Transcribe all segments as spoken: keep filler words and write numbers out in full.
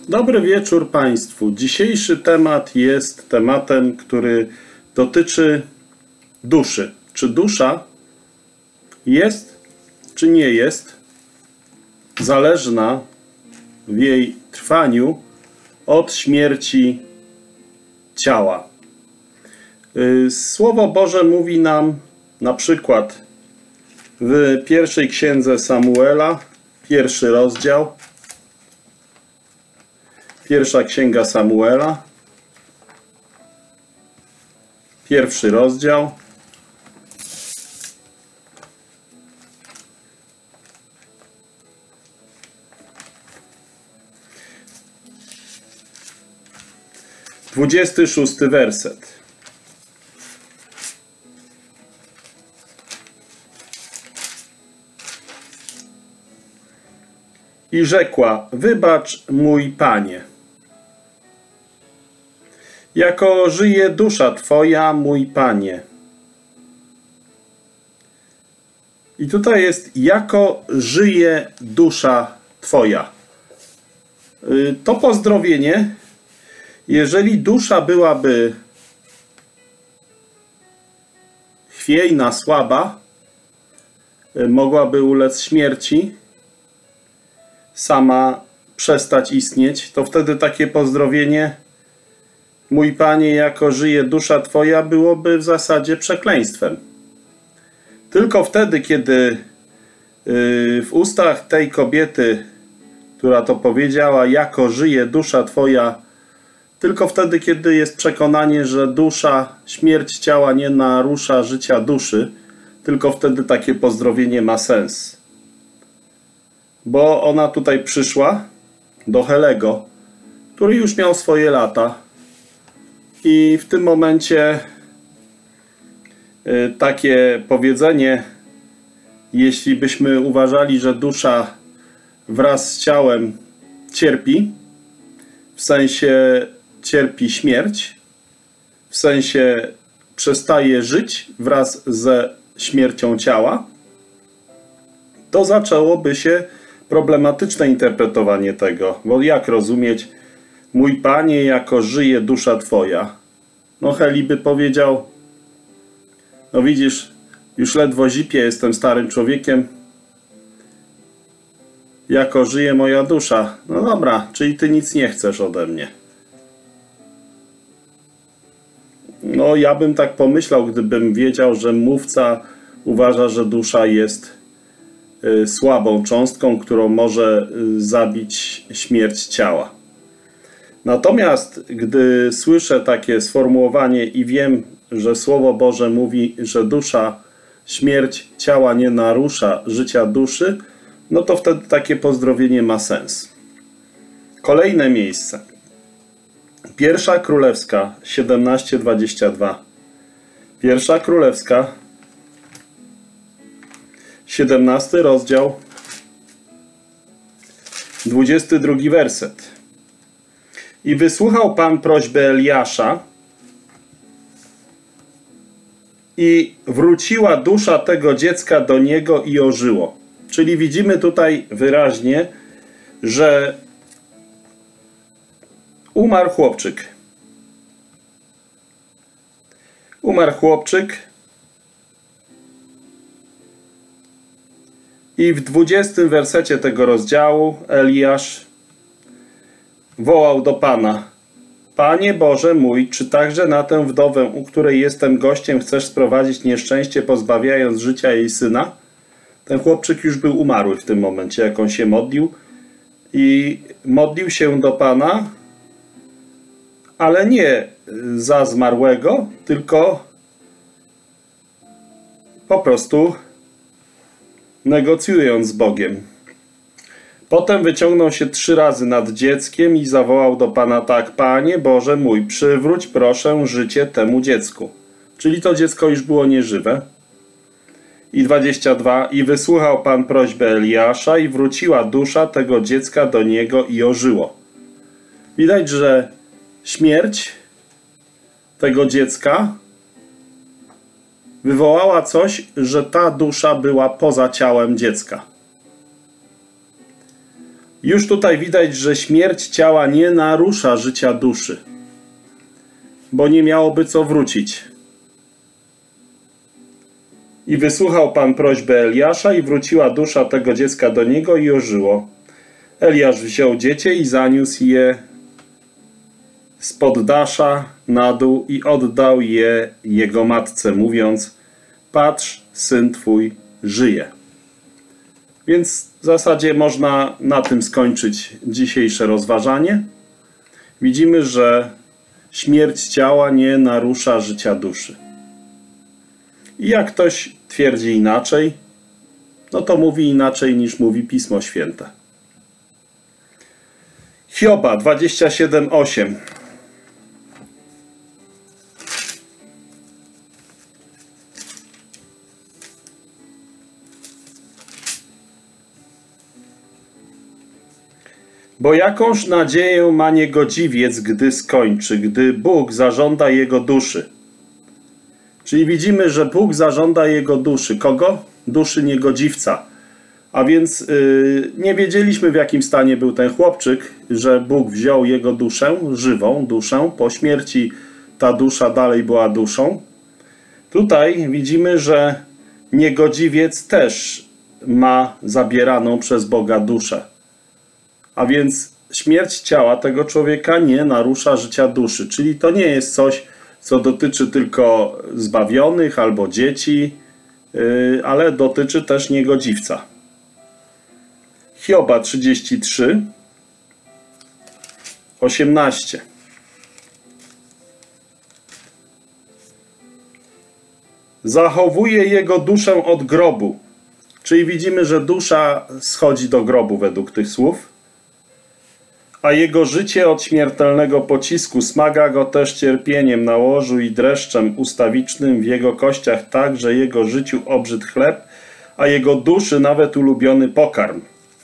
Dobry wieczór Państwu. Dzisiejszy temat jest tematem, który dotyczy duszy. Czy dusza jest, czy nie jest zależna w jej trwaniu od śmierci ciała? Słowo Boże mówi nam na przykład w pierwszej księdze Samuela, pierwszy rozdział, pierwsza księga Samuela, pierwszy rozdział, dwudziesty szósty werset. I rzekła: wybacz, mój Panie, jako żyje dusza Twoja, mój Panie. I tutaj jest: jako żyje dusza Twoja. To pozdrowienie, jeżeli dusza byłaby chwiejna, słaba, mogłaby ulec śmierci, sama przestać istnieć, to wtedy takie pozdrowienie: mój Panie, jako żyje dusza Twoja, byłoby w zasadzie przekleństwem. Tylko wtedy, kiedy w ustach tej kobiety, która to powiedziała, jako żyje dusza Twoja, tylko wtedy, kiedy jest przekonanie, że dusza, śmierć ciała nie narusza życia duszy, tylko wtedy takie pozdrowienie ma sens. Bo ona tutaj przyszła do Helego, który już miał swoje lata, i w tym momencie takie powiedzenie, jeśli byśmy uważali, że dusza wraz z ciałem cierpi, w sensie cierpi śmierć, w sensie przestaje żyć wraz ze śmiercią ciała, to zaczęłoby się problematyczne interpretowanie tego. Bo jak rozumieć: mój Panie, jako żyje dusza Twoja? No Heli by powiedział: no widzisz, już ledwo zipię, jestem starym człowiekiem, jako żyje moja dusza. No dobra, czyli Ty nic nie chcesz ode mnie. No ja bym tak pomyślał, gdybym wiedział, że mówca uważa, że dusza jest y, słabą cząstką, którą może y, zabić śmierć ciała. Natomiast gdy słyszę takie sformułowanie i wiem, że Słowo Boże mówi, że dusza, śmierć ciała nie narusza życia duszy, no to wtedy takie pozdrowienie ma sens. Kolejne miejsce. Pierwsza Królewska siedemnaście dwadzieścia dwa. Pierwsza Królewska, siedemnasty rozdział, dwudziesty drugi werset. I wysłuchał Pan prośbę Eliasza, i wróciła dusza tego dziecka do niego i ożyło. Czyli widzimy tutaj wyraźnie, że umarł chłopczyk. Umarł chłopczyk i w dwudziestym wersecie tego rozdziału Eliasz wołał do Pana: Panie Boże mój, czy także na tę wdowę, u której jestem gościem, chcesz sprowadzić nieszczęście, pozbawiając życia jej syna? Ten chłopczyk już był umarły w tym momencie, jak on się modlił. I modlił się do Pana, ale nie za zmarłego, tylko po prostu negocjując z Bogiem. Potem wyciągnął się trzy razy nad dzieckiem i zawołał do Pana tak: Panie Boże mój, przywróć proszę życie temu dziecku. Czyli to dziecko już było nieżywe. I dwadzieścia dwa. I wysłuchał Pan prośbę Eliasza i wróciła dusza tego dziecka do niego i ożyło. Widać, że śmierć tego dziecka wywołała coś, że ta dusza była poza ciałem dziecka. Już tutaj widać, że śmierć ciała nie narusza życia duszy, bo nie miałoby co wrócić. I wysłuchał Pan prośbę Eliasza i wróciła dusza tego dziecka do niego i ożyło. Eliasz wziął dziecię i zaniósł je z poddasza na dół i oddał je jego matce, mówiąc: patrz, syn twój żyje. Więc w zasadzie można na tym skończyć dzisiejsze rozważanie. Widzimy, że śmierć ciała nie narusza życia duszy. I jak ktoś twierdzi inaczej, no to mówi inaczej niż mówi Pismo Święte. Hioba dwadzieścia siedem, osiem. Bo jakąż nadzieję ma niegodziwiec, gdy skończy, gdy Bóg zażąda jego duszy. Czyli widzimy, że Bóg zażąda jego duszy. Kogo? Duszy niegodziwca. A więc yy, nie wiedzieliśmy, w jakim stanie był ten chłopczyk, że Bóg wziął jego duszę, żywą duszę. Po śmierci ta dusza dalej była duszą. Tutaj widzimy, że niegodziwiec też ma zabieraną przez Boga duszę. A więc śmierć ciała tego człowieka nie narusza życia duszy. Czyli to nie jest coś, co dotyczy tylko zbawionych albo dzieci, yy, ale dotyczy też niegodziwca. Hioba trzydzieści trzy, osiemnaście. Zachowuje jego duszę od grobu. Czyli widzimy, że dusza schodzi do grobu według tych słów. A jego życie od śmiertelnego pocisku smaga go też cierpieniem na łożu i dreszczem ustawicznym w jego kościach, tak, że jego życiu obrzydł chleb, a jego duszy nawet ulubiony pokarm.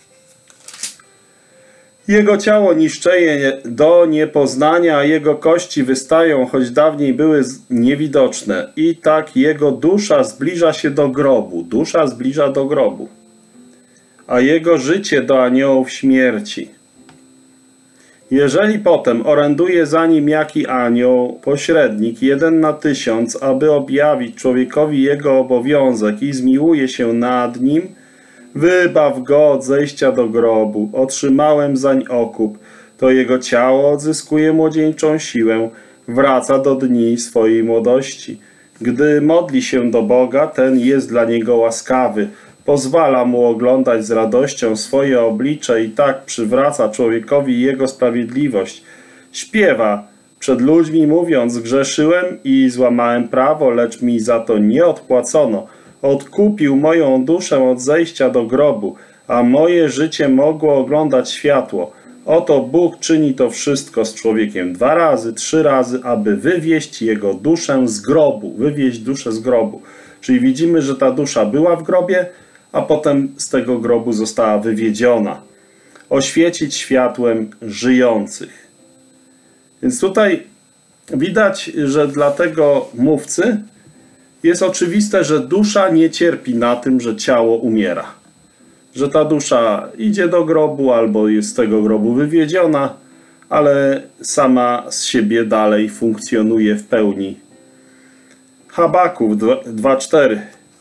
Jego ciało niszczeje do niepoznania, a jego kości wystają, choć dawniej były niewidoczne. I tak jego dusza zbliża się do grobu. Dusza zbliża do grobu. A jego życie do aniołów śmierci. Jeżeli potem oręduje za nim jaki anioł, pośrednik, jeden na tysiąc, aby objawić człowiekowi jego obowiązek i zmiłuje się nad nim, wybaw go od zejścia do grobu, otrzymałem zań okup, to jego ciało odzyskuje młodzieńczą siłę, wraca do dni swojej młodości. Gdy modli się do Boga, ten jest dla niego łaskawy, pozwala mu oglądać z radością swoje oblicze i tak przywraca człowiekowi jego sprawiedliwość. Śpiewa przed ludźmi, mówiąc: grzeszyłem i złamałem prawo, lecz mi za to nie odpłacono. Odkupił moją duszę od zejścia do grobu, a moje życie mogło oglądać światło. Oto Bóg czyni to wszystko z człowiekiem dwa razy, trzy razy, aby wywieźć jego duszę z grobu. Wywieźć duszę z grobu. Czyli widzimy, że ta dusza była w grobie, a potem z tego grobu została wywiedziona. Oświecić światłem żyjących. Więc tutaj widać, że dla tego mówcy jest oczywiste, że dusza nie cierpi na tym, że ciało umiera. Że ta dusza idzie do grobu albo jest z tego grobu wywiedziona, ale sama z siebie dalej funkcjonuje w pełni. Habaków dwa cztery.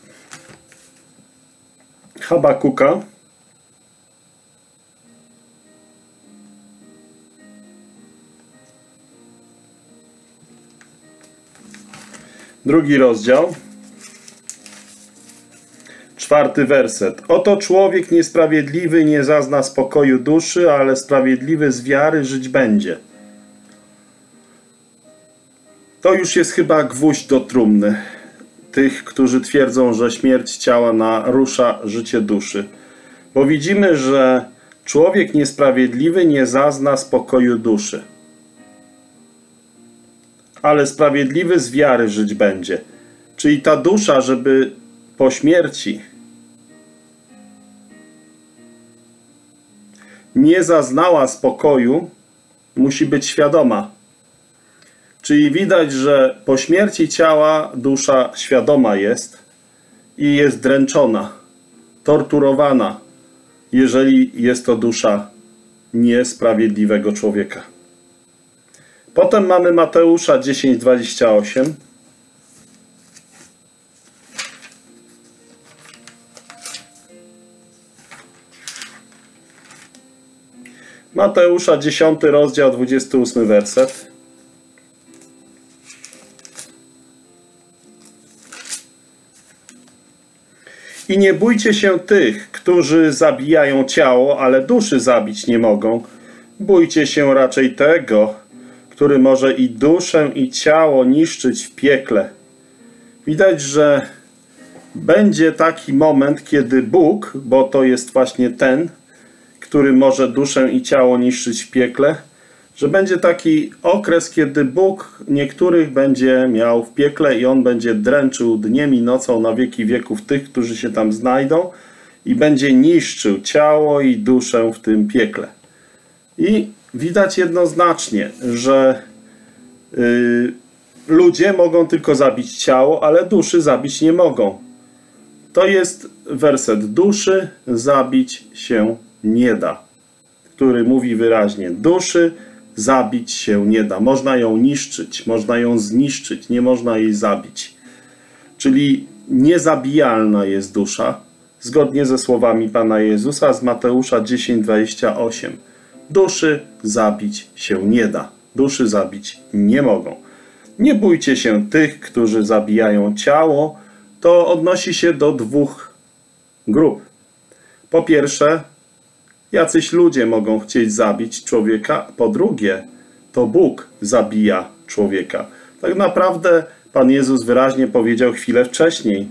Habakuka. Drugi rozdział. Czwarty werset. Oto człowiek niesprawiedliwy nie zazna spokoju duszy, ale sprawiedliwy z wiary żyć będzie. To już jest chyba gwóźdź do trumny tych, którzy twierdzą, że śmierć ciała narusza życie duszy. Bo widzimy, że człowiek niesprawiedliwy nie zazna spokoju duszy, ale sprawiedliwy z wiary żyć będzie. Czyli ta dusza, żeby po śmierci nie zaznała spokoju, musi być świadoma. Czyli widać, że po śmierci ciała dusza świadoma jest i jest dręczona, torturowana, jeżeli jest to dusza niesprawiedliwego człowieka. Potem mamy Mateusza dziesięć, dwadzieścia osiem. Mateusza dziesiąty rozdział, dwudziesty ósmy werset. I nie bójcie się tych, którzy zabijają ciało, ale duszy zabić nie mogą. Bójcie się raczej tego, który może i duszę, i ciało niszczyć w piekle. Widać, że będzie taki moment, kiedy Bóg, bo to jest właśnie ten, który może duszę i ciało niszczyć w piekle, że będzie taki okres, kiedy Bóg niektórych będzie miał w piekle i On będzie dręczył dniem i nocą na wieki wieków tych, którzy się tam znajdą i będzie niszczył ciało i duszę w tym piekle. I widać jednoznacznie, że yy, ludzie mogą tylko zabić ciało, ale duszy zabić nie mogą. To jest werset: duszy zabić się nie da, który mówi wyraźnie: duszy zabić się nie da. Można ją niszczyć, można ją zniszczyć, nie można jej zabić. Czyli niezabijalna jest dusza, zgodnie ze słowami Pana Jezusa z Mateusza dziesięć, dwadzieścia osiem. Duszy zabić się nie da. Duszy zabić nie mogą. Nie bójcie się tych, którzy zabijają ciało. To odnosi się do dwóch grup. Po pierwsze, jacyś ludzie mogą chcieć zabić człowieka. Po drugie, to Bóg zabija człowieka. Tak naprawdę Pan Jezus wyraźnie powiedział chwilę wcześniej.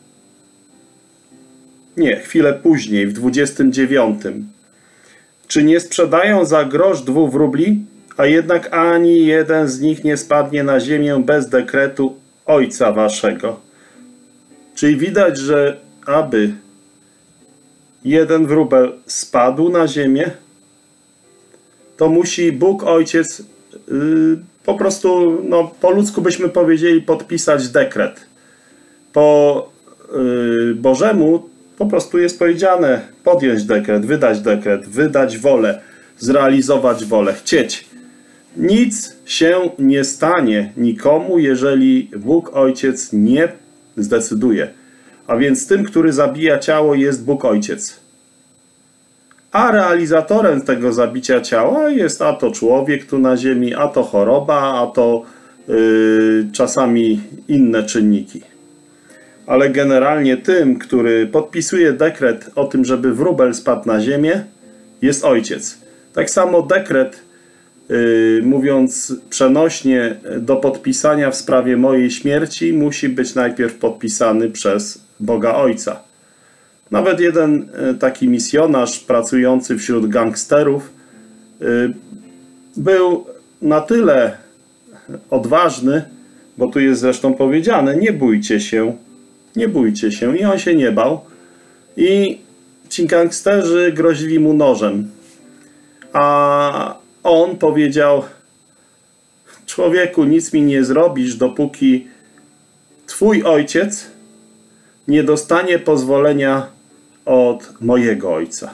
Nie, chwilę później, w dwudziestym dziewiątym. Czy nie sprzedają za grosz dwóch wróbli, a jednak ani jeden z nich nie spadnie na ziemię bez dekretu Ojca waszego. Czyli widać, że aby jeden wróbel spadł na ziemię, to musi Bóg Ojciec yy, po prostu, no, po ludzku byśmy powiedzieli, podpisać dekret. Po yy, Bożemu po prostu jest powiedziane podjąć dekret, wydać dekret, wydać wolę, zrealizować wolę, chcieć. Nic się nie stanie nikomu, jeżeli Bóg Ojciec nie zdecyduje. A więc tym, który zabija ciało, jest Bóg Ojciec. A realizatorem tego zabicia ciała jest a to człowiek tu na ziemi, a to choroba, a to yy, czasami inne czynniki. Ale generalnie tym, który podpisuje dekret o tym, żeby wróbel spadł na ziemię, jest Ojciec. Tak samo dekret, yy, mówiąc przenośnie, do podpisania w sprawie mojej śmierci musi być najpierw podpisany przez Boga Ojca. Nawet jeden taki misjonarz pracujący wśród gangsterów yy, był na tyle odważny, bo tu jest zresztą powiedziane: nie bójcie się, nie bójcie się. I on się nie bał. I ci gangsterzy grozili mu nożem. A on powiedział: człowieku, nic mi nie zrobisz, dopóki twój ojciec nie dostanie pozwolenia od mojego ojca.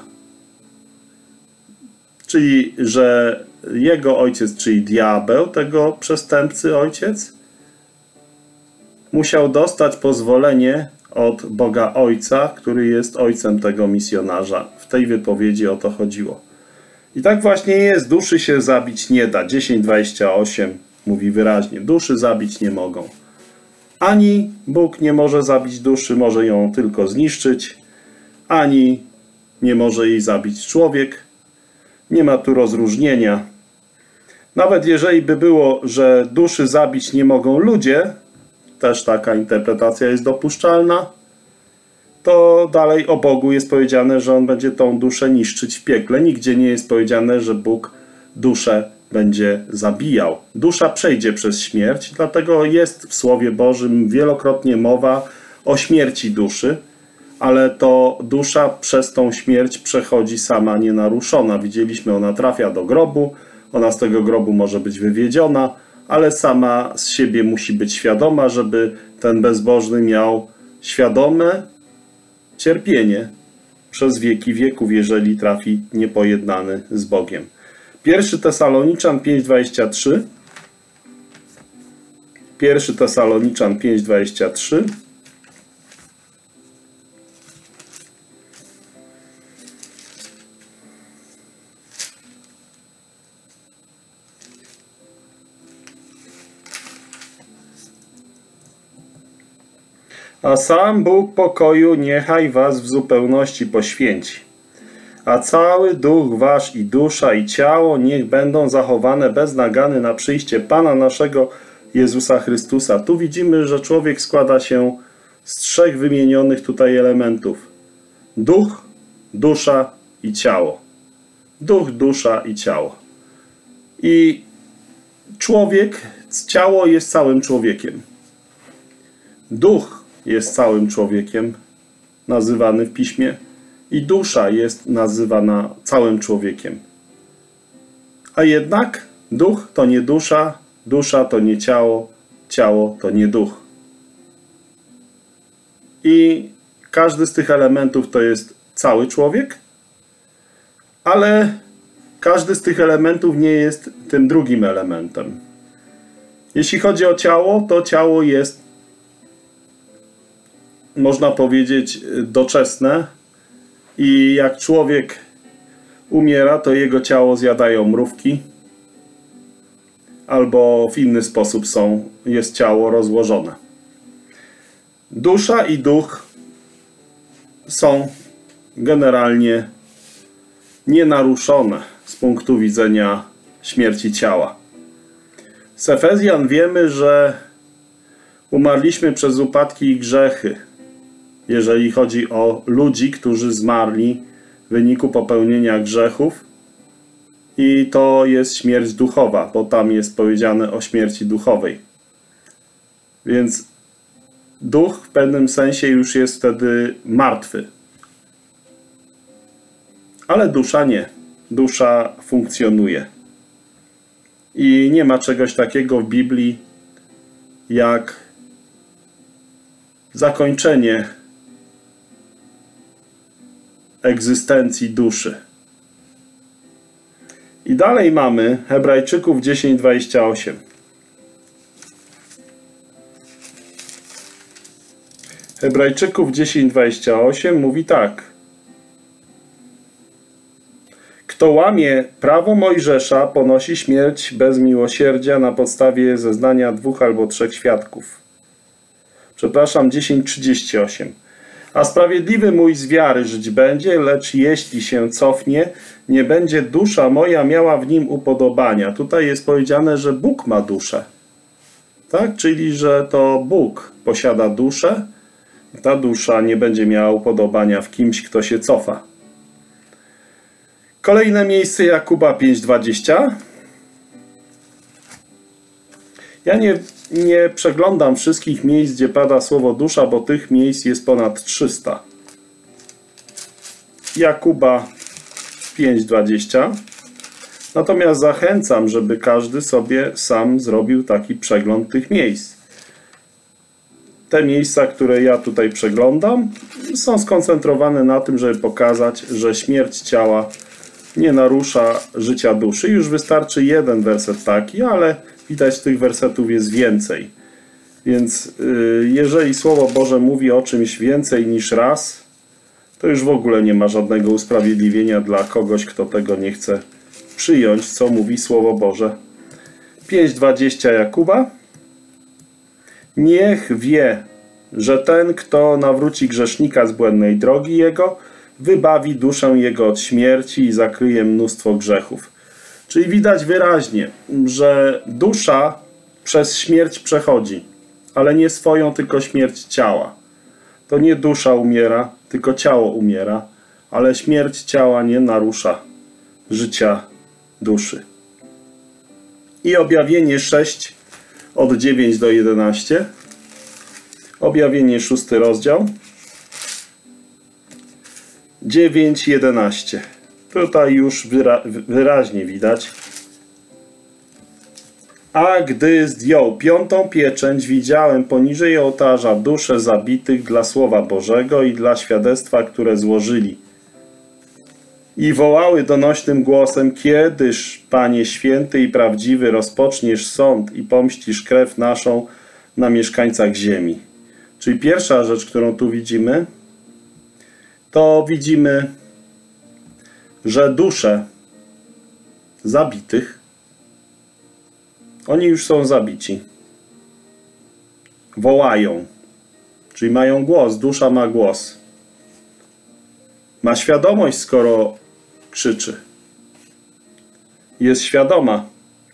Czyli, że jego ojciec, czyli diabeł, tego przestępcy ojciec, musiał dostać pozwolenie od Boga Ojca, który jest ojcem tego misjonarza. W tej wypowiedzi o to chodziło. I tak właśnie jest. Duszy się zabić nie da. dziesięć, dwadzieścia osiem mówi wyraźnie: duszy zabić nie mogą. Ani Bóg nie może zabić duszy, może ją tylko zniszczyć, ani nie może jej zabić człowiek. Nie ma tu rozróżnienia. Nawet jeżeli by było, że duszy zabić nie mogą ludzie, też taka interpretacja jest dopuszczalna, to dalej o Bogu jest powiedziane, że On będzie tą duszę niszczyć w piekle. Nigdzie nie jest powiedziane, że Bóg duszę będzie zabijał. Dusza przejdzie przez śmierć, dlatego jest w Słowie Bożym wielokrotnie mowa o śmierci duszy, ale to dusza przez tą śmierć przechodzi sama nienaruszona. Widzieliśmy, ona trafia do grobu, ona z tego grobu może być wywiedziona, ale sama z siebie musi być świadoma, żeby ten bezbożny miał świadome cierpienie. przez wieki wieków, jeżeli trafi niepojednany z Bogiem. Pierwszy Tesaloniczan pięć dwadzieścia trzy. Pierwszy Tesaloniczan pięć dwadzieścia trzy. A sam Bóg pokoju niechaj was w zupełności poświęci. A cały duch wasz i dusza i ciało niech będą zachowane bez nagany na przyjście Pana naszego Jezusa Chrystusa. Tu widzimy, że człowiek składa się z trzech wymienionych tutaj elementów. Duch, dusza i ciało. Duch, dusza i ciało. I człowiek, ciało jest całym człowiekiem. Duch jest całym człowiekiem, nazywany w Piśmie, i dusza jest nazywana całym człowiekiem. A jednak duch to nie dusza, dusza to nie ciało, ciało to nie duch. I każdy z tych elementów to jest cały człowiek, ale każdy z tych elementów nie jest tym drugim elementem. Jeśli chodzi o ciało, to ciało jest, można powiedzieć, doczesne i jak człowiek umiera, to jego ciało zjadają mrówki albo w inny sposób są, jest ciało rozłożone. Dusza i duch są generalnie nienaruszone z punktu widzenia śmierci ciała. Z Efezjan wiemy, że umarliśmy przez upadki i grzechy, jeżeli chodzi o ludzi, którzy zmarli w wyniku popełnienia grzechów, i to jest śmierć duchowa, bo tam jest powiedziane o śmierci duchowej. Więc duch w pewnym sensie już jest wtedy martwy. Ale dusza nie. Dusza funkcjonuje. I nie ma czegoś takiego w Biblii jak zakończenie egzystencji duszy. I dalej mamy Hebrajczyków dziesięć dwadzieścia osiem. Hebrajczyków dziesięć dwadzieścia osiem mówi tak. Kto łamie prawo Mojżesza, ponosi śmierć bez miłosierdzia na podstawie zeznania dwóch albo trzech świadków. Przepraszam, dziesięć trzydzieści osiem. A sprawiedliwy mój z wiary żyć będzie, lecz jeśli się cofnie, nie będzie dusza moja miała w nim upodobania. Tutaj jest powiedziane, że Bóg ma duszę. Tak? Czyli, że to Bóg posiada duszę. Ta dusza nie będzie miała upodobania w kimś, kto się cofa. Kolejne miejsce Jakuba pięć dwadzieścia. Ja nie, nie przeglądam wszystkich miejsc, gdzie pada słowo dusza, bo tych miejsc jest ponad trzysta. Jakuba pięć dwadzieścia. Natomiast zachęcam, żeby każdy sobie sam zrobił taki przegląd tych miejsc. Te miejsca, które ja tutaj przeglądam, są skoncentrowane na tym, żeby pokazać, że śmierć ciała nie narusza życia duszy. Już wystarczy jeden werset taki, ale widać, tych wersetów jest więcej. Więc yy, jeżeli Słowo Boże mówi o czymś więcej niż raz, to już w ogóle nie ma żadnego usprawiedliwienia dla kogoś, kto tego nie chce przyjąć, co mówi Słowo Boże. pięć dwadzieścia Jakuba. Niech wie, że ten, kto nawróci grzesznika z błędnej drogi jego, wybawi duszę jego od śmierci i zakryje mnóstwo grzechów. Czyli widać wyraźnie, że dusza przez śmierć przechodzi, ale nie swoją, tylko śmierć ciała. To nie dusza umiera, tylko ciało umiera, ale śmierć ciała nie narusza życia duszy. I Objawienie sześć od dziewięć do jedenastu. Objawienie szósty rozdział. dziewięć jedenaście. Tutaj już wyra wyraźnie widać. A gdy zdjął piątą pieczęć, widziałem poniżej ołtarza dusze zabitych dla Słowa Bożego i dla świadectwa, które złożyli. i wołały donośnym głosem: kiedyż, Panie święty i prawdziwy, rozpoczniesz sąd i pomścisz krew naszą na mieszkańcach ziemi. Czyli pierwsza rzecz, którą tu widzimy, to widzimy, że dusze zabitych, oni już są zabici, wołają, czyli mają głos, dusza ma głos. Ma świadomość, skoro krzyczy. Jest świadoma.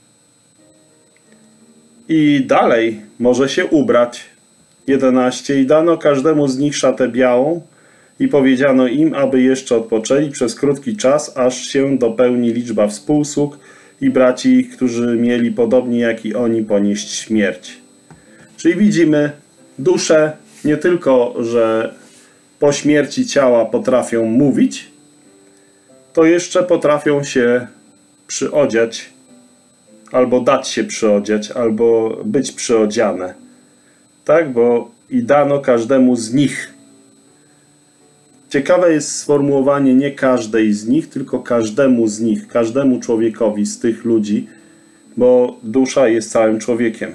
I dalej może się ubrać. jedenaście. I dano każdemu z nich szatę białą i powiedziano im, aby jeszcze odpoczęli przez krótki czas, aż się dopełni liczba współsług i braci ich, którzy mieli podobnie jak i oni ponieść śmierć. Czyli widzimy, dusze nie tylko, że po śmierci ciała potrafią mówić, to jeszcze potrafią się przyodziać, albo dać się przyodziać, albo być przyodziane. Tak, bo i dano każdemu z nich. Ciekawe jest sformułowanie nie każdej z nich, tylko każdemu z nich, każdemu człowiekowi z tych ludzi, bo dusza jest całym człowiekiem.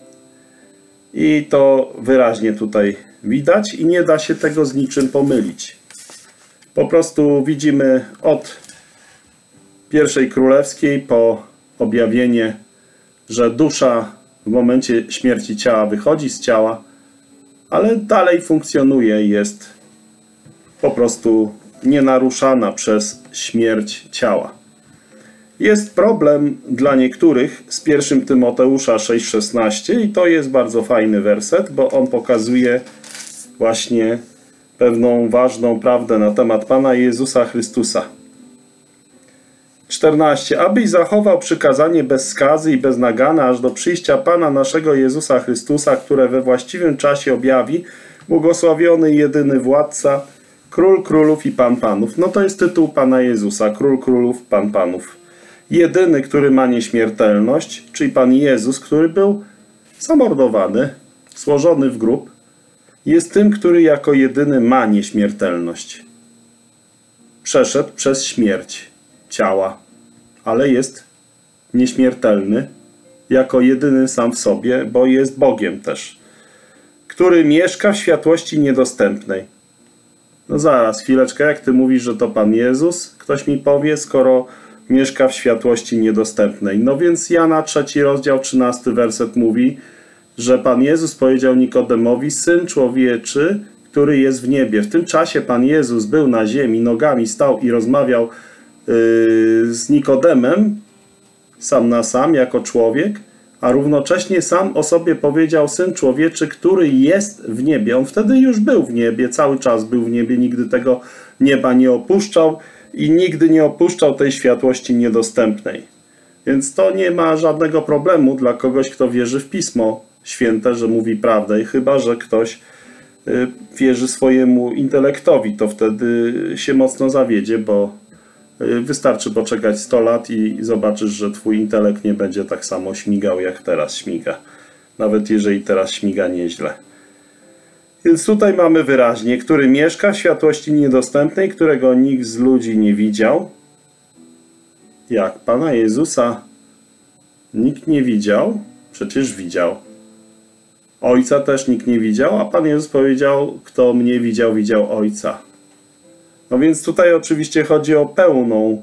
I to wyraźnie tutaj widać i nie da się tego z niczym pomylić. Po prostu widzimy od pierwszej królewskiej po objawienie, że dusza w momencie śmierci ciała wychodzi z ciała, ale dalej funkcjonuje, jest po prostu nienaruszana przez śmierć ciała. Jest problem dla niektórych z pierwszym Tymoteusza sześć szesnaście i to jest bardzo fajny werset, bo on pokazuje właśnie pewną ważną prawdę na temat Pana Jezusa Chrystusa. czternaście. Abyś zachował przykazanie bez skazy i bez nagana, aż do przyjścia Pana naszego Jezusa Chrystusa, które we właściwym czasie objawi, błogosławiony jedyny władca, Król królów i Pan panów. No to jest tytuł Pana Jezusa, Król królów, Pan panów. Jedyny, który ma nieśmiertelność, czyli Pan Jezus, który był zamordowany, złożony w grób, jest tym, który jako jedyny ma nieśmiertelność. Przeszedł przez śmierć ciała, ale jest nieśmiertelny jako jedyny sam w sobie, bo jest Bogiem też, który mieszka w światłości niedostępnej. No zaraz, chwileczkę, jak ty mówisz, że to Pan Jezus? Ktoś mi powie, skoro mieszka w światłości niedostępnej. No więc Jana trzeci rozdział, trzynasty werset mówi, że Pan Jezus powiedział Nikodemowi: Syn człowieczy, który jest w niebie. W tym czasie Pan Jezus był na ziemi, nogami stał i rozmawiał yy, z Nikodemem, sam na sam, jako człowiek, a równocześnie sam o sobie powiedział: Syn człowieczy, który jest w niebie. On wtedy już był w niebie, cały czas był w niebie, nigdy tego nieba nie opuszczał i nigdy nie opuszczał tej światłości niedostępnej. Więc to nie ma żadnego problemu dla kogoś, kto wierzy w Pismo Święte, że mówi prawdę, i chyba że ktoś wierzy swojemu intelektowi, to wtedy się mocno zawiedzie, bo wystarczy poczekać sto lat i zobaczysz, że twój intelekt nie będzie tak samo śmigał, jak teraz śmiga. Nawet jeżeli teraz śmiga nieźle. Więc tutaj mamy wyraźnie, który mieszka w światłości niedostępnej, którego nikt z ludzi nie widział. Jak? Pana Jezusa nikt nie widział? Przecież widział. Ojca też nikt nie widział, a Pan Jezus powiedział: kto mnie widział, widział Ojca. No więc tutaj oczywiście chodzi o pełną,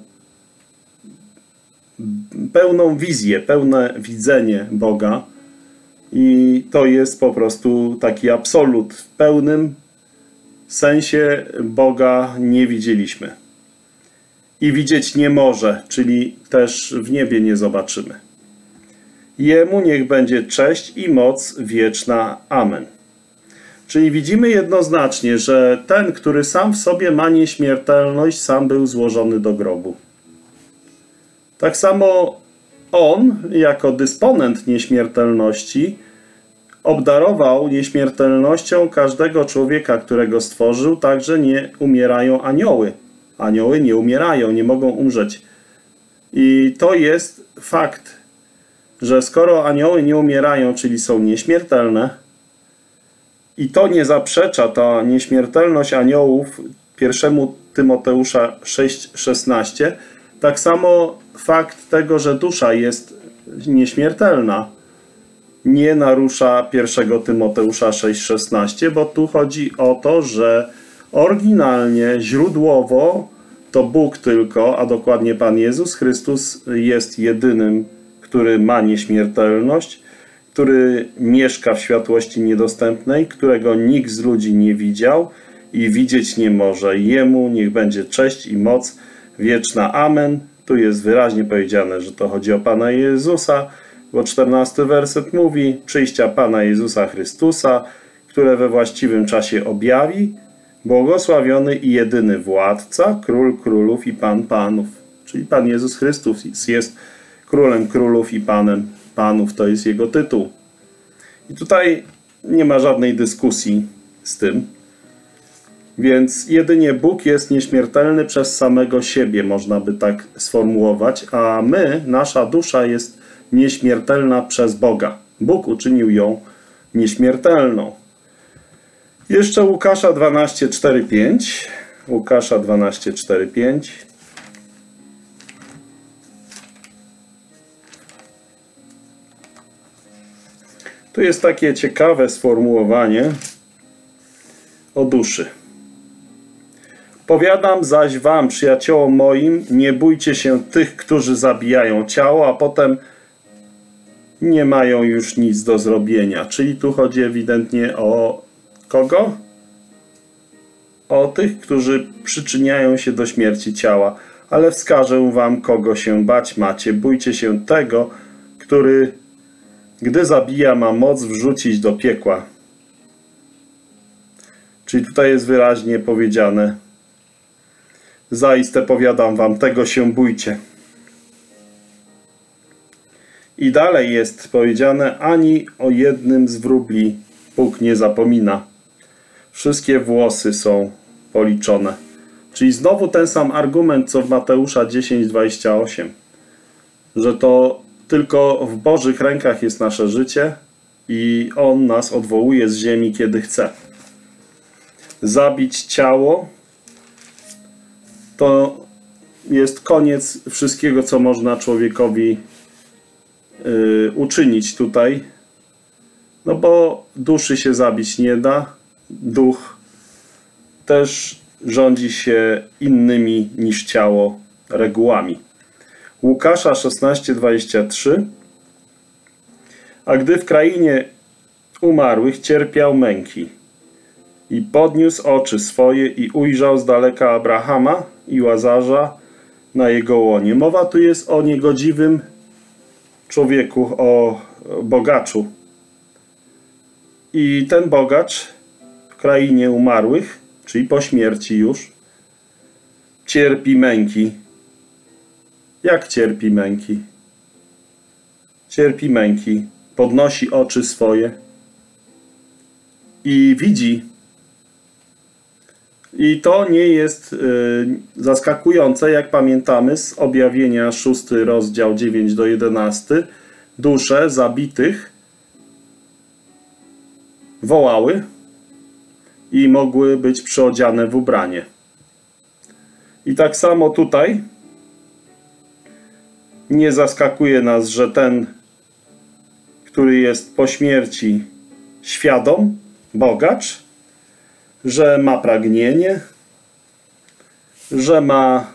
pełną wizję, pełne widzenie Boga. I to jest po prostu taki absolut. W pełnym sensie Boga nie widzieliśmy. I widzieć nie może, czyli też w niebie nie zobaczymy. Jemu niech będzie cześć i moc wieczna. Amen. Czyli widzimy jednoznacznie, że ten, który sam w sobie ma nieśmiertelność, sam był złożony do grobu. Tak samo on, jako dysponent nieśmiertelności, obdarował nieśmiertelnością każdego człowieka, którego stworzył, także nie umierają anioły. Anioły nie umierają, nie mogą umrzeć. I to jest fakt, że skoro anioły nie umierają, czyli są nieśmiertelne, i to nie zaprzecza ta nieśmiertelność aniołów pierwszemu Tymoteusza sześć szesnaście. Tak samo fakt tego, że dusza jest nieśmiertelna, nie narusza pierwszego Tymoteusza sześć szesnaście, bo tu chodzi o to, że oryginalnie, źródłowo to Bóg tylko, a dokładnie Pan Jezus Chrystus jest jedynym, który ma nieśmiertelność, który mieszka w światłości niedostępnej, którego nikt z ludzi nie widział i widzieć nie może. Jemu niech będzie cześć i moc wieczna. Amen. Tu jest wyraźnie powiedziane, że to chodzi o Pana Jezusa, bo czternasty werset mówi: przyjścia Pana Jezusa Chrystusa, które we właściwym czasie objawi, błogosławiony i jedyny władca, król królów i pan panów. Czyli Pan Jezus Chrystus jest królem królów i panem panów. To jest jego tytuł. I tutaj nie ma żadnej dyskusji z tym. Więc jedynie Bóg jest nieśmiertelny przez samego siebie, można by tak sformułować, a my, nasza dusza jest nieśmiertelna przez Boga. Bóg uczynił ją nieśmiertelną. Jeszcze Łukasza dwanaście cztery pięć. Łukasza dwanaście cztery pięć. Tu jest takie ciekawe sformułowanie o duszy. Powiadam zaś wam, przyjaciołom moim, nie bójcie się tych, którzy zabijają ciało, a potem nie mają już nic do zrobienia. Czyli tu chodzi ewidentnie o kogo? O tych, którzy przyczyniają się do śmierci ciała. Ale wskażę wam, kogo się bać macie. Bójcie się tego, który, gdy zabija, ma moc wrzucić do piekła. Czyli tutaj jest wyraźnie powiedziane: zaiste powiadam wam, tego się bójcie. I dalej jest powiedziane: ani o jednym z wróbli Bóg nie zapomina. Wszystkie włosy są policzone. Czyli znowu ten sam argument, co w Mateusza dziesięć dwadzieścia osiem. Że to tylko w Bożych rękach jest nasze życie i On nas odwołuje z ziemi, kiedy chce. Zabić ciało to jest koniec wszystkiego, co można człowiekowi yy, uczynić tutaj. No bo duszy się zabić nie da. Duch też rządzi się innymi niż ciało regułami. Łukasza szesnaście dwadzieścia trzy. A gdy w krainie umarłych cierpiał męki i podniósł oczy swoje i ujrzał z daleka Abrahama i Łazarza na jego łonie. Mowa tu jest o niegodziwym człowieku, o bogaczu. I ten bogacz w krainie umarłych, czyli po śmierci już, cierpi męki. Jak cierpi męki? Cierpi męki, podnosi oczy swoje i widzi. I to nie jest y, zaskakujące, jak pamiętamy z objawienia szósty rozdział dziewięć do jedenastu. Dusze zabitych wołały i mogły być przyodziane w ubranie. I tak samo tutaj nie zaskakuje nas, że ten, który jest po śmierci świadom, bogacz, że ma pragnienie, że ma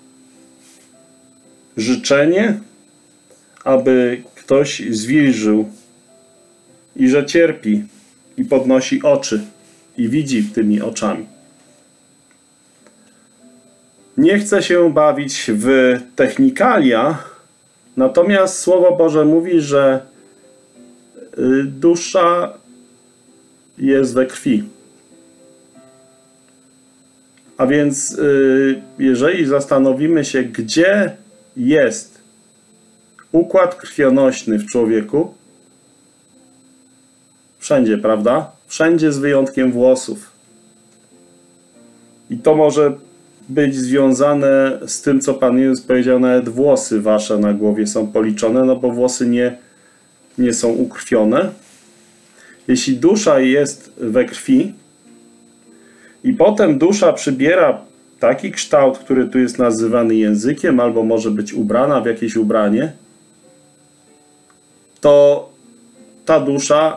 życzenie, aby ktoś zwilżył i że cierpi i podnosi oczy i widzi tymi oczami. Nie chcę się bawić w technikalia, natomiast Słowo Boże mówi, że dusza jest we krwi. A więc jeżeli zastanowimy się, gdzie jest układ krwionośny w człowieku, wszędzie, prawda? Wszędzie z wyjątkiem włosów. I to może być związane z tym, co Pan Jezus powiedział: nawet włosy wasze na głowie są policzone, no bo włosy nie, nie są ukrwione. Jeśli dusza jest we krwi i potem dusza przybiera taki kształt, który tu jest nazywany językiem, albo może być ubrana w jakieś ubranie, to ta dusza,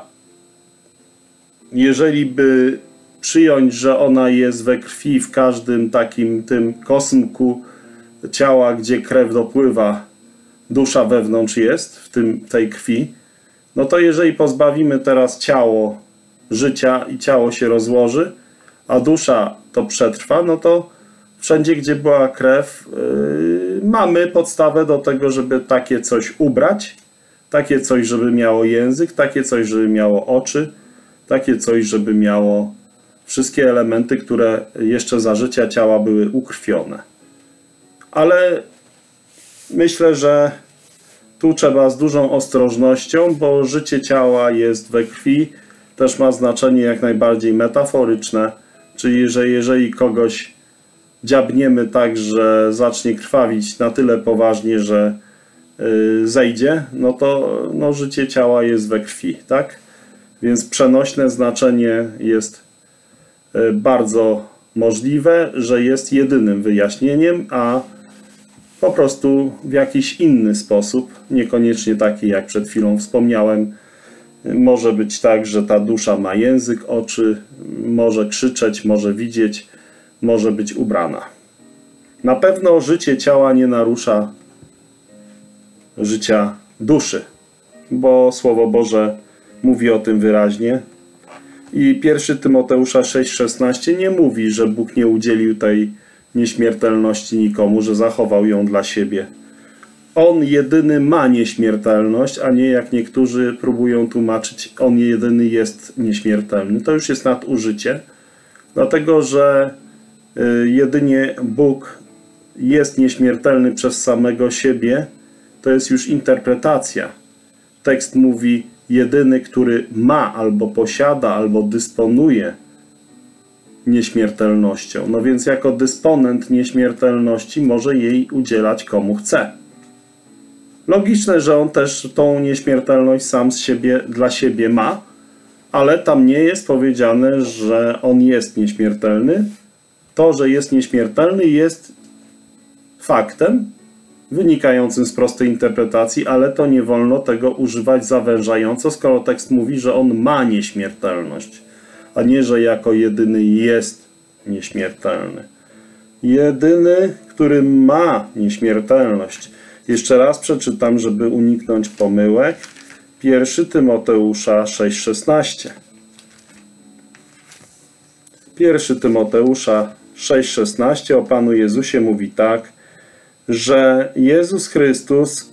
jeżeli by przyjąć, że ona jest we krwi w każdym takim tym kosmku ciała, gdzie krew dopływa, dusza wewnątrz jest w tym, tej krwi, no to jeżeli pozbawimy teraz ciało życia i ciało się rozłoży, a dusza to przetrwa, no to wszędzie, gdzie była krew, yy, mamy podstawę do tego, żeby takie coś ubrać, takie coś, żeby miało język, takie coś, żeby miało oczy, takie coś, żeby miało wszystkie elementy, które jeszcze za życia ciała były ukrwione. Ale myślę, że tu trzeba z dużą ostrożnością, bo życie ciała jest we krwi, też ma znaczenie jak najbardziej metaforyczne, czyli że jeżeli kogoś dziabniemy tak, że zacznie krwawić na tyle poważnie, że yy, zejdzie, no to no, życie ciała jest we krwi, tak? Więc przenośne znaczenie jest yy, bardzo możliwe, że jest jedynym wyjaśnieniem, a po prostu w jakiś inny sposób, niekoniecznie taki jak przed chwilą wspomniałem, może być tak, że ta dusza ma język, oczy, może krzyczeć, może widzieć, może być ubrana. Na pewno życie ciała nie narusza życia duszy, bo Słowo Boże mówi o tym wyraźnie. I pierwszy Tymoteusza sześć szesnaście nie mówi, że Bóg nie udzielił tej nieśmiertelności nikomu, że zachował ją dla siebie. On jedyny ma nieśmiertelność, a nie jak niektórzy próbują tłumaczyć, on jedyny jest nieśmiertelny. To już jest nadużycie, dlatego że jedynie Bóg jest nieśmiertelny przez samego siebie. To jest już interpretacja. Tekst mówi jedyny, który ma albo posiada, albo dysponuje nieśmiertelnością. No więc jako dysponent nieśmiertelności może jej udzielać komu chce. Logiczne, że on też tą nieśmiertelność sam z siebie, dla siebie ma, ale tam nie jest powiedziane, że on jest nieśmiertelny. To, że jest nieśmiertelny, jest faktem wynikającym z prostej interpretacji, ale to nie wolno tego używać zawężająco, skoro tekst mówi, że on ma nieśmiertelność, a nie, że jako jedyny jest nieśmiertelny. Jedyny, który ma nieśmiertelność. Jeszcze raz przeczytam, żeby uniknąć pomyłek. pierwszy Tymoteusza sześć szesnaście. pierwszy Tymoteusza sześć szesnaście o Panu Jezusie mówi tak, że Jezus Chrystus,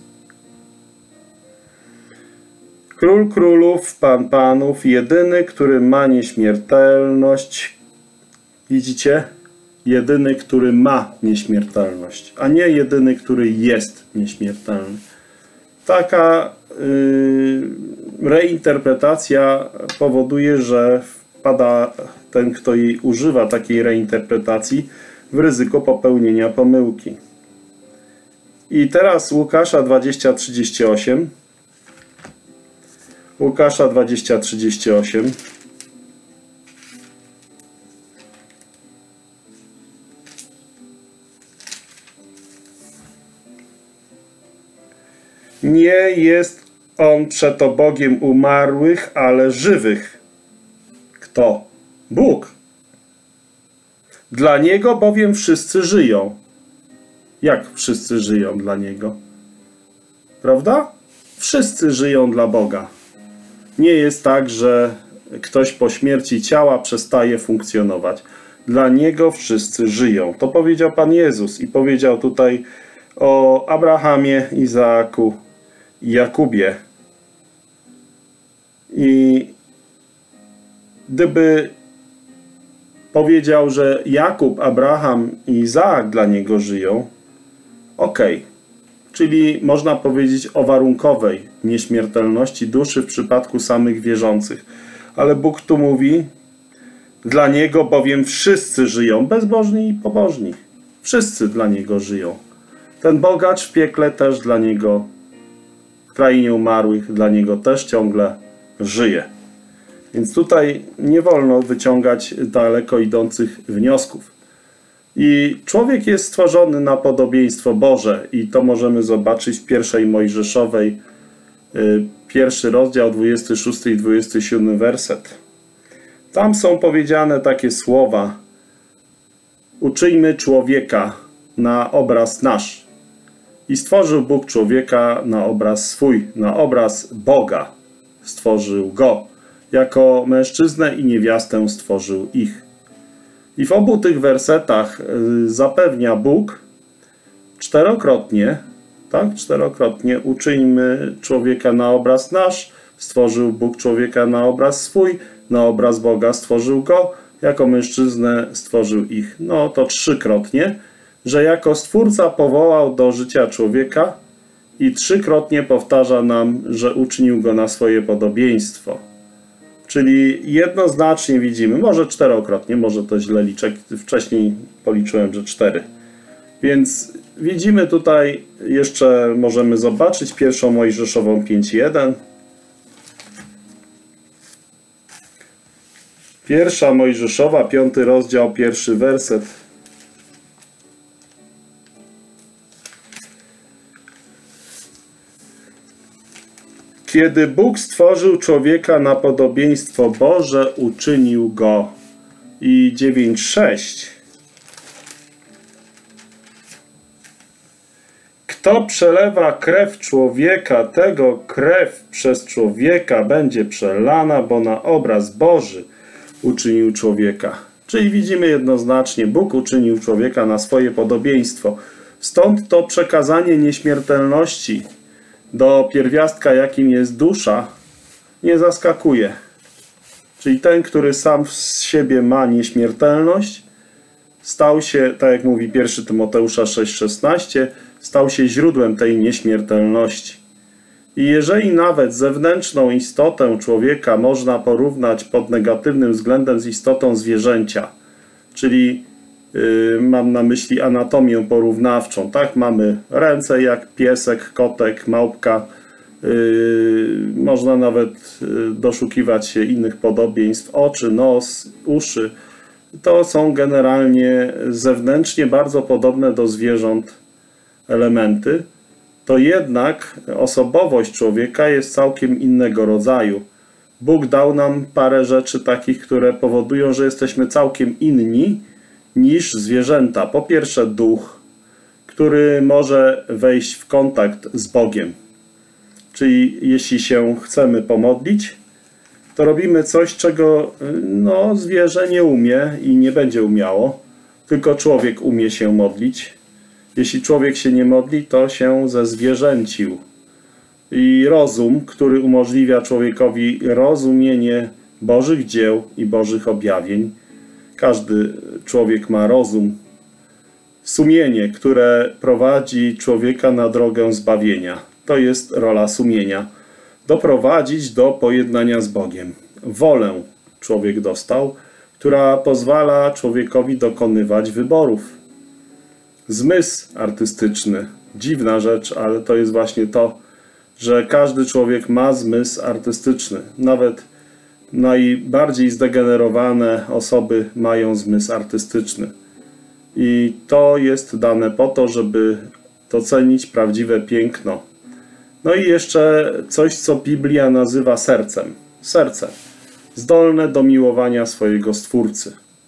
Król Królów, Pan Panów, jedyny, który ma nieśmiertelność. Widzicie? Jedyny, który ma nieśmiertelność, a nie jedyny, który jest nieśmiertelny. Taka yy, reinterpretacja powoduje, że wpada ten, kto jej używa, takiej reinterpretacji, w ryzyko popełnienia pomyłki. I teraz Łukasza dwadzieścia trzydzieści osiem. Łukasza dwadzieścia trzydzieści osiem. Nie jest on przeto Bogiem umarłych, ale żywych. Kto? Bóg. Dla Niego bowiem wszyscy żyją. Jak wszyscy żyją dla Niego? Prawda? Wszyscy żyją dla Boga. Nie jest tak, że ktoś po śmierci ciała przestaje funkcjonować. Dla Niego wszyscy żyją. To powiedział Pan Jezus i powiedział tutaj o Abrahamie, Izaaku i Jakubie. I gdyby powiedział, że Jakub, Abraham i Izaak dla niego żyją, ok, czyli można powiedzieć o warunkowej nieśmiertelności duszy w przypadku samych wierzących. Ale Bóg tu mówi, dla Niego bowiem wszyscy żyją, bezbożni i pobożni. Wszyscy dla Niego żyją. Ten bogacz w piekle też dla Niego, w krainie umarłych, dla Niego też ciągle żyje. Więc tutaj nie wolno wyciągać daleko idących wniosków. I człowiek jest stworzony na podobieństwo Boże i to możemy zobaczyć w pierwszej Mojżeszowej, pierwszy rozdział, dwudziesty szósty i dwudziesty siódmy werset. Tam są powiedziane takie słowa: uczyjmy człowieka na obraz nasz. I stworzył Bóg człowieka na obraz swój, na obraz Boga stworzył go. Jako mężczyznę i niewiastę stworzył ich. I w obu tych wersetach zapewnia Bóg czterokrotnie, tak, czterokrotnie: uczyńmy człowieka na obraz nasz, stworzył Bóg człowieka na obraz swój, na obraz Boga stworzył go, jako mężczyznę stworzył ich. No to trzykrotnie, że jako Stwórca powołał do życia człowieka i trzykrotnie powtarza nam, że uczynił go na swoje podobieństwo. Czyli jednoznacznie widzimy, może czterokrotnie, może to źle liczę, wcześniej policzyłem, że cztery. Więc widzimy tutaj, jeszcze możemy zobaczyć pierwszą Mojżeszową pięć jeden. Pierwsza Mojżeszowa, piąty rozdział, pierwszy werset. Kiedy Bóg stworzył człowieka na podobieństwo Boże, uczynił go. I dziewięć sześć. Kto przelewa krew człowieka, tego krew przez człowieka będzie przelana, bo na obraz Boży uczynił człowieka. Czyli widzimy jednoznacznie, Bóg uczynił człowieka na swoje podobieństwo. Stąd to przekazanie nieśmiertelności do pierwiastka, jakim jest dusza, nie zaskakuje. Czyli ten, który sam z siebie ma nieśmiertelność, stał się, tak jak mówi pierwszy Tymoteusza sześć szesnaście, stał się źródłem tej nieśmiertelności. I jeżeli nawet zewnętrzną istotę człowieka można porównać pod negatywnym względem z istotą zwierzęcia, czyli yy, mam na myśli anatomię porównawczą, tak? Mamy ręce jak piesek, kotek, małpka, yy, można nawet yy, doszukiwać się innych podobieństw, oczy, nos, uszy. To są generalnie zewnętrznie bardzo podobne do zwierząt elementy, to jednak osobowość człowieka jest całkiem innego rodzaju. Bóg dał nam parę rzeczy takich, które powodują, że jesteśmy całkiem inni niż zwierzęta. Po pierwsze duch, który może wejść w kontakt z Bogiem. Czyli jeśli się chcemy pomodlić, to robimy coś, czego no, zwierzę nie umie i nie będzie umiało, tylko człowiek umie się modlić. Jeśli człowiek się nie modli, to się zezwierzęcił. I rozum, który umożliwia człowiekowi rozumienie Bożych dzieł i Bożych objawień. Każdy człowiek ma rozum. Sumienie, które prowadzi człowieka na drogę zbawienia. To jest rola sumienia. Doprowadzić do pojednania z Bogiem. Wolę człowiek dostał, która pozwala człowiekowi dokonywać wyborów. Zmysł artystyczny. Dziwna rzecz, ale to jest właśnie to, że każdy człowiek ma zmysł artystyczny. Nawet najbardziej zdegenerowane osoby mają zmysł artystyczny. I to jest dane po to, żeby docenić prawdziwe piękno. No i jeszcze coś, co Biblia nazywa sercem. Serce. Zdolne do miłowania swojego Stwórcy.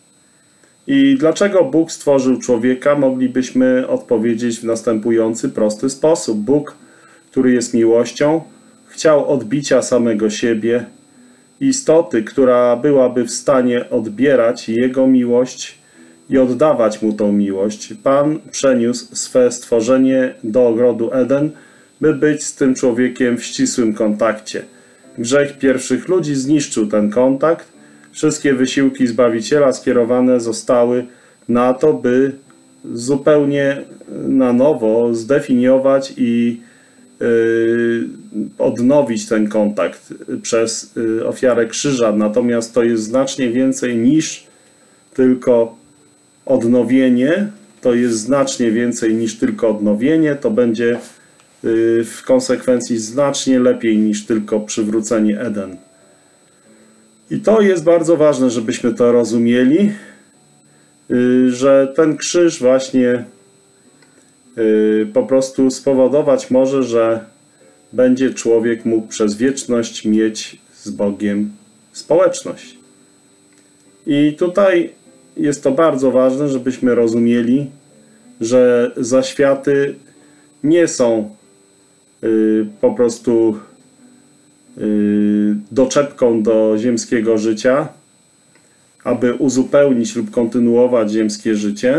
I dlaczego Bóg stworzył człowieka? Moglibyśmy odpowiedzieć w następujący prosty sposób. Bóg, który jest miłością, chciał odbicia samego siebie, istoty, która byłaby w stanie odbierać Jego miłość i oddawać Mu tą miłość. Pan przeniósł swe stworzenie do ogrodu Eden, by być z tym człowiekiem w ścisłym kontakcie. Grzech pierwszych ludzi zniszczył ten kontakt. Wszystkie wysiłki Zbawiciela skierowane zostały na to, by zupełnie na nowo zdefiniować i yy, odnowić ten kontakt przez yy, ofiarę krzyża. Natomiast to jest znacznie więcej niż tylko odnowienie. To jest znacznie więcej niż tylko odnowienie. To będzie yy, w konsekwencji znacznie lepiej niż tylko przywrócenie Eden. I to jest bardzo ważne, żebyśmy to rozumieli, że ten krzyż właśnie po prostu spowodować może, że będzie człowiek mógł przez wieczność mieć z Bogiem społeczność. I tutaj jest to bardzo ważne, żebyśmy rozumieli, że zaświaty nie są yy, po prostu yy, doczepką do ziemskiego życia, aby uzupełnić lub kontynuować ziemskie życie.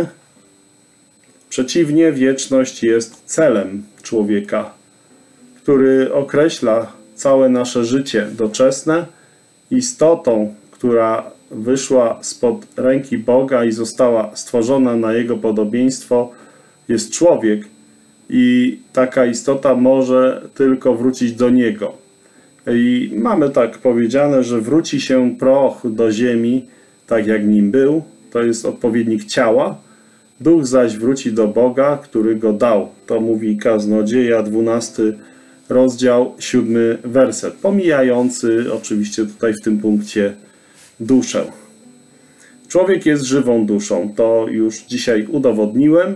Przeciwnie, wieczność jest celem człowieka, który określa całe nasze życie doczesne. Istotą, która wyszła spod ręki Boga i została stworzona na Jego podobieństwo, jest człowiek i taka istota może tylko wrócić do Niego. I mamy tak powiedziane, że wróci się proch do ziemi, tak jak nim był, to jest odpowiednik ciała, duch zaś wróci do Boga, który go dał. To mówi Kaznodzieja, dwunasty rozdział, siódmy werset, pomijający oczywiście tutaj w tym punkcie duszę. Człowiek jest żywą duszą, to już dzisiaj udowodniłem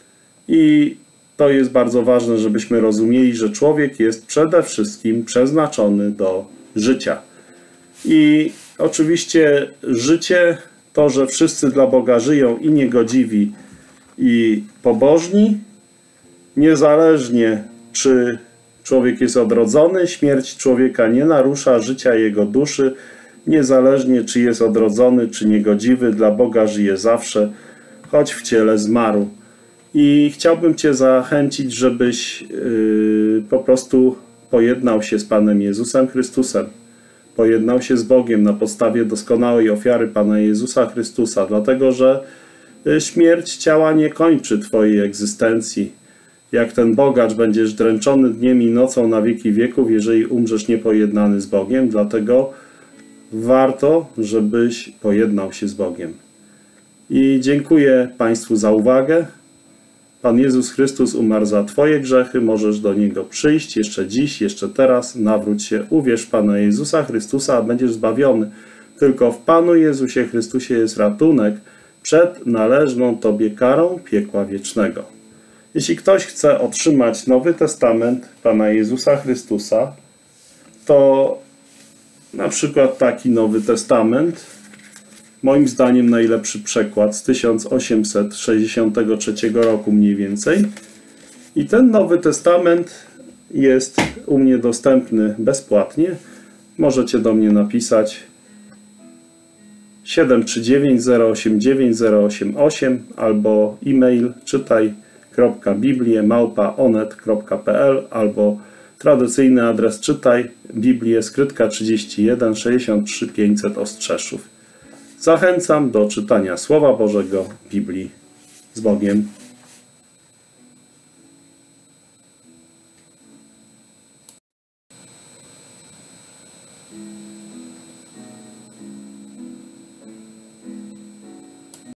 i to jest bardzo ważne, żebyśmy rozumieli, że człowiek jest przede wszystkim przeznaczony do życia. I oczywiście życie, to, że wszyscy dla Boga żyją i niegodziwi, i pobożni, niezależnie czy człowiek jest odrodzony, śmierć człowieka nie narusza życia jego duszy, niezależnie czy jest odrodzony, czy niegodziwy, dla Boga żyje zawsze, choć w ciele zmarł. I chciałbym Cię zachęcić, żebyś yy, po prostu pojednał się z Panem Jezusem Chrystusem, pojednał się z Bogiem na podstawie doskonałej ofiary Pana Jezusa Chrystusa, dlatego że śmierć ciała nie kończy Twojej egzystencji. Jak ten bogacz będziesz dręczony dniem i nocą na wieki wieków, jeżeli umrzesz niepojednany z Bogiem, dlatego warto, żebyś pojednał się z Bogiem. I dziękuję Państwu za uwagę. Pan Jezus Chrystus umarł za Twoje grzechy, możesz do Niego przyjść jeszcze dziś, jeszcze teraz, nawróć się, uwierz w Pana Jezusa Chrystusa, a będziesz zbawiony. Tylko w Panu Jezusie Chrystusie jest ratunek przed należną Tobie karą piekła wiecznego. Jeśli ktoś chce otrzymać Nowy Testament Pana Jezusa Chrystusa, to na przykład taki Nowy Testament, moim zdaniem najlepszy przekład z tysiąc osiemset sześćdziesiątego trzeciego roku mniej więcej. I ten Nowy Testament jest u mnie dostępny bezpłatnie. Możecie do mnie napisać siedem trzy dziewięć zero osiem dziewięć zero osiem osiem albo e-mail czytaj kropka biblię małpa onet kropka p l albo tradycyjny adres czytaj Biblię Skrytka trzydzieści jeden sześćdziesiąt trzy pięćset Ostrzeszów. Zachęcam do czytania Słowa Bożego Biblii z Bogiem.